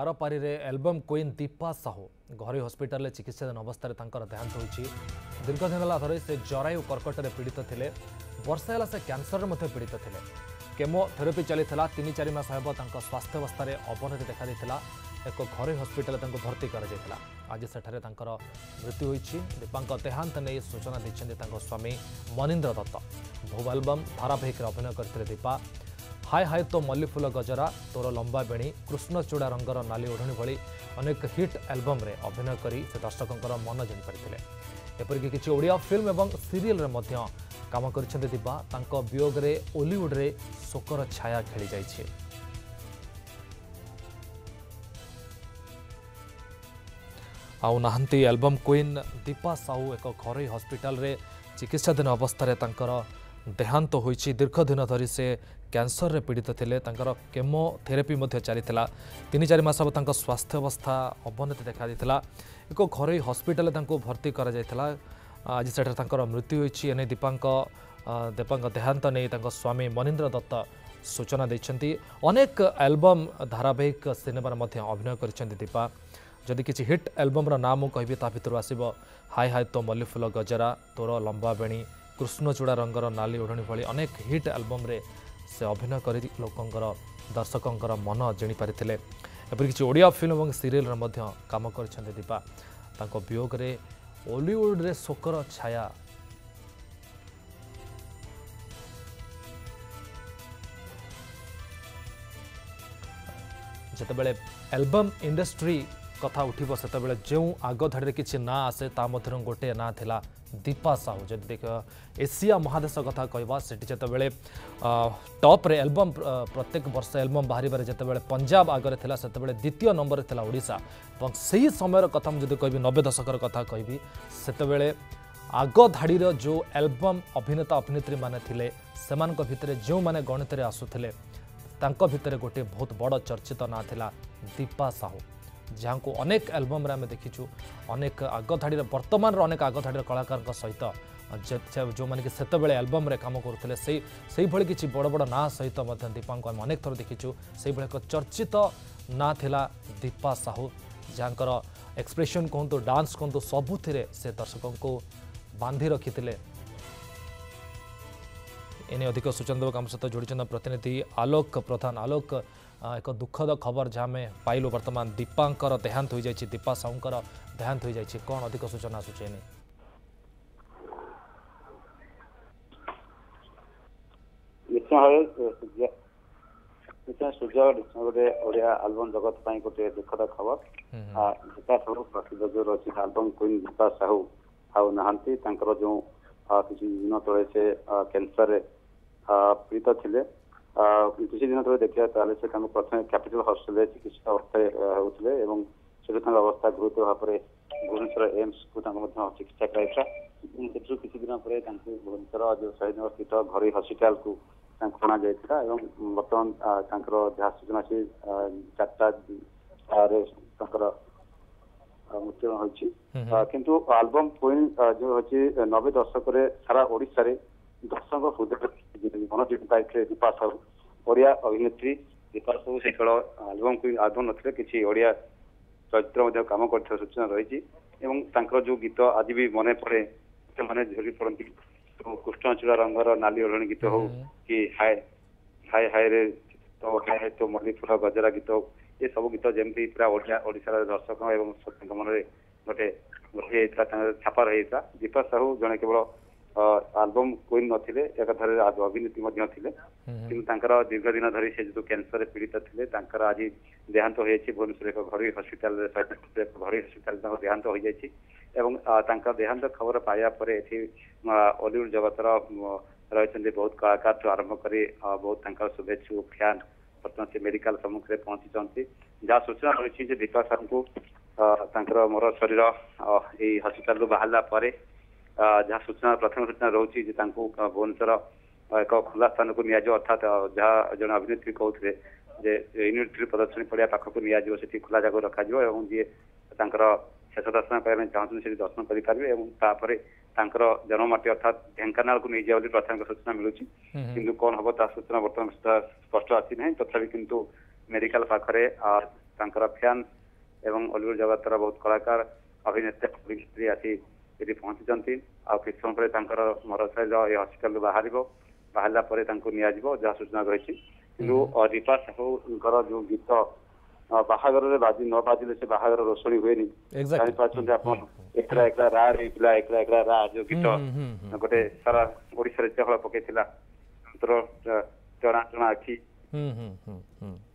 आरपारी album queen Deepa Sahu घर hospital चिकित्साधीन अवस्था देहांत होती। दीर्घदिन धरी से जरायु कर्कट पीड़ित थे। वर्षा से कैंसर पीड़ित थे। केमोथेरापी चली 3-4 मास स्वास्थ्यावस्था अवनति देखा एक घर हस्पिटाल भर्ती कर आज सेठारे मृत्यु होती। दीपा देहांत नहीं सूचना देते स्वामी मनीन्द्र दत्त। भू एल्बम धारावाहिक अभिनय करते दीपा। हाय हाय तो मल्ली फूल गजरा, तोर लंबा बेणी, कृष्णचूड़ा रंगर नाली ओढ़णी भली अनेक हिट एल्बम रे अभिनय करी से दर्शकों मन जिनि पारिथिले। एपरिक किछि ओडिया फिल्म एवं सीरियल रे मध्य काम करिसेंते दीपा। तांको वियोग रे ओलीवुड रे शोकर छाया खेली जाइछे। आउ नाहंती एल्बम क्वीन दीपा साहू एक घर हस्पिटाल रे चिकित्साधीन अवस्था रे तांकर देहांत होइछि। दीर्घ दिन धरी से कैंसर रे पीड़ित थे। केमोथेरापी चली 3-4 मास स्वास्थ्य अवस्था अवनति देखा एक घर हस्पिटाल भर्ती कर आज सेठारे मृत्यु होइछि। एने दीपा देहांत नहीं स्वामी मनीन्द्र दत्त सूचना देइछन्ति। अनेक एल्बम धारावाहिक सिनेमा अभिनय करिसेंति दीपा। जदि किछि हिट एल्बम नाम कहबी ता भितर आसीबो हाय हाय तो मल्ली फूल गजरा, तोर लंबा बेणी, कृष्णचूड़ा रंगर नाली ओढ़णी भली अनेक हिट एल्बम रे से अभिनय कर लोकंकर दर्शकों मन जिनि पारिथिले। एपरि किछि ओडिया फिल्म और सीरियल रे मध्य काम करिसेंते दीपा। तांको वियोग रे ओलीवुड रे शोकर छाया जेतेबेले एल्बम इंडस्ट्री कथा उठिबो सेतेबेले जो आग धाड़ी किछि ना आसे ता मध्यरु गोटे ना थिला दीपा साहू। जब देख एशिया महादेश कथा कहवा सेठी जेतेबेले टॉप रे एल्बम प्रत्येक वर्ष एल्बम बाहर जेतेबेले पंजाब आगरे थिला सेतेबेले द्वितीय नंबर रे थिला ओडिशा। और सही समय कथा मुझे कहबी 90 दशकर कथा कहबी सेतेबेले आग धाड़ी जो एल्बम अभिनेता अभिनेत्री माने थिले सेमानक भितरे जो माने गणित रे आसुथिले तांको भितरे गोटे बहुत बड़ चर्चित ना थिला दीपा साहू, जहाँ को अनेक एल्बम रे देखीचु। अनेक आग धाड़ी वर्तमान अनेक आग धाड़ी कलाकार सहित जो मैंने सेतबेले एल्बम रे काम करुले से भली किसी बड़ बड़ ना सहित दीपा को आम अनेक थर देखीचु। से एक चर्चित ना थिला दीपा साहू, जहाँकर एक्सप्रेशन कहतु डांस कहतु सबुथिरे से दर्शकों को बांधि रखी। एने अधिक सूचना देव आम सहित जोड़ी प्रतिनिधि आलोक प्रधान। आलोक, एक दुखद खबर जहाँ में पाइलु वर्तमान दीपांकर देहांत हो जाइए, दीपा साहूंकर देहांत हो जाइए, कौन अधिक सूचना आसुचे? निश्चय सूर्य गोटे ओडिया एल्बम जगत गोटे दुखद खबर। दीपा साहू प्रसिद्ध जो रचित एल्बम क्वीन दीपा साहू आउ नहांती। जो किसी दिन तले से कैंसर पीड़ित थे। किसी दिन तक देखा से प्रथम कैपिटल हॉस्पिटल चिकित्सा अवस्था होते से अवस्था गुरुतर भाव में भुवनेश्वर एम्स को चिकित्सा कराइला। किसी दिन पर भुवनेश्वर जो शहीद नगर स्थित घर हस्पिटाल को अणा जाता। बर्तमान जहाँ सूचना से 4टा मृत्यु होती। किंतु एल्बम क्वीन जो अच्छी 90 दशक सारा ओडिशा रे दर्शक हृदय मन जीति पाई दीपा साहू। ओडिया अभिनेत्री दीपा साहू से केवल एल्बम क्वीन एल्बम नथिले किसी ओडिया चरित्र काम कर सूचना रही। जो गीत आज भी मन पड़े से मैंने झुरी पड़ती। कृष्णचूड़ा रंगर नाली ओढ़णी गीत हो कि हाय हाय हाय रे तो हाय हाय तो मल्ली फूल गजरा गीत, ये सब गीत जमी पूरा ओडिशा दर्शक एवं मन में गोटे छापा रही था। दीपा साहू जड़े केवल एल्बम क्वीन नथिले, एकथारे अभिनेत्री कि दीर्घ दिन धरी से जो कैंसर पीड़ित थे आज देहांत हो जाए। भुवनेश्वर एक घर हस्पिटाल घर हस्पिटाल देहांत हो जाए। देहांत खबर पाया ओलीवुड जगतर रही बहुत कलाकार ठूँ आरंभ कर बहुत शुभेच्छु फैन बर्तमान से मेडिकल सम्मुखें पहुंची। जहाँ सूचना रही दीपा साहू को मोर शरीर यही हस्पिटाल बाहर जहाँ सूचना प्रथम सूचना रोचे भुवनेश्वर एक खुला स्थान को नियाजो, अर्थात जहाँ जन अभिनेत्री कहते यूनिट प्रदर्शनी पड़िया पाखक नि खुला जगह रखा जी शेष दर्शन करने चाहते से दर्शन करें। जन्ममाटी अर्थात ढेंकानाल को नहीं जाए प्राथमिक सूचना मिलूँ। किंतु कौन हम ता सूचना बर्तमान सुधा स्पष्ट आसी ना। तथापि किंतु मेडिकल पाखरे तांकर फैन एवं हॉलीवुड जगतर बहुत कलाकार अभिनेता अभिनेत्री आसी ये पहुंची आ किछ समय पर तांकर मरशरीर ये हॉस्पिटल बाहर बाहरला परे तांको निया जिवो जहा सूचना रही किंतु दीपा साहूकर जो गीत बाहागर बाजी न बाजिले से बाहागर रोषणी हुए जानी पाछन आपण एकरा एकरा रा रे पिला एकरा एकरा रा जो गीत गोटे सारा ओडिसा रे चहल पकेथिला अंतर चणा चणा आखी